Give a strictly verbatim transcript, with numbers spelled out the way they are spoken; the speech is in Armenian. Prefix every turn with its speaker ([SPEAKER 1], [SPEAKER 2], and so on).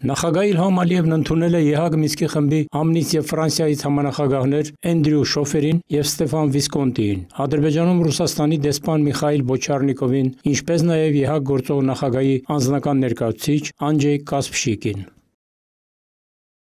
[SPEAKER 1] Նախագահ Իլհամ Ալիևն ընդունել է ԵՀԱԳ Մինսկի խմբի ԱՄՆ-ից եւ Ֆրանսիայից համանախագահներ Էնդրյու Շոֆերին եւ Ստեֆան Վիսկոնտիին, Ադրբեջանում Ռուսաստանի դեսպան Միխայիլ Բոչարնիկովին, ինչպես նաեւ ԵՀԱԳ գործող նախագահի անձնական ներկայացուցիչ Անջեյ Կասպշիկին։